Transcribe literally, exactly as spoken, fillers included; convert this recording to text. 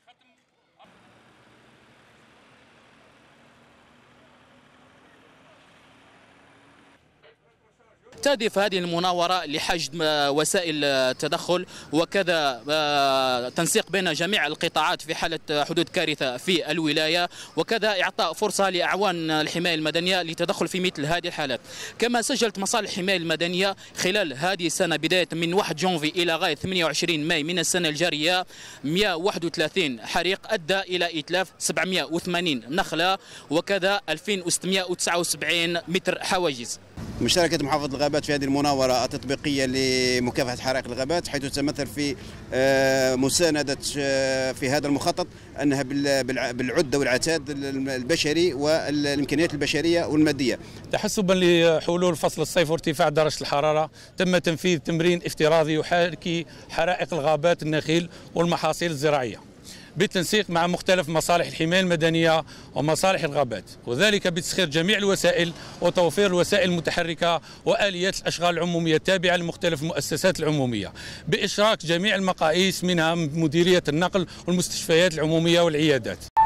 تهدف هذه المناورة لحشد وسائل التدخل وكذا تنسيق بين جميع القطاعات في حالة حدوث كارثة في الولاية، وكذا إعطاء فرصة لأعوان الحماية المدنية للتدخل في مثل هذه الحالات. كما سجلت مصالح الحماية المدنية خلال هذه السنة بداية من واحد جونفي إلى غاية ثمانية وعشرين ماي من السنة الجارية مئة وواحد وثلاثين حريق أدى إلى إتلاف سبعمئة وثمانين نخلة وكذا ألفين وستمئة وتسعة وسبعين متر حواجز. مشاركة محافظة الغابات في هذه المناورة التطبيقية لمكافحة حرائق الغابات، حيث تتمثل في مساندة في هذا المخطط أنها بالعدة والعتاد البشري والإمكانيات البشرية والمادية. تحسبا لحلول فصل الصيف وارتفاع درجة الحرارة، تم تنفيذ تمرين افتراضي يحاكي حرائق الغابات النخيل والمحاصيل الزراعية بالتنسيق مع مختلف مصالح الحماية المدنية ومصالح الغابات، وذلك بتسخير جميع الوسائل وتوفير الوسائل المتحركة وآليات الأشغال العمومية التابعة لمختلف المؤسسات العمومية بإشراك جميع المقاييس منها مديرية النقل والمستشفيات العمومية والعيادات.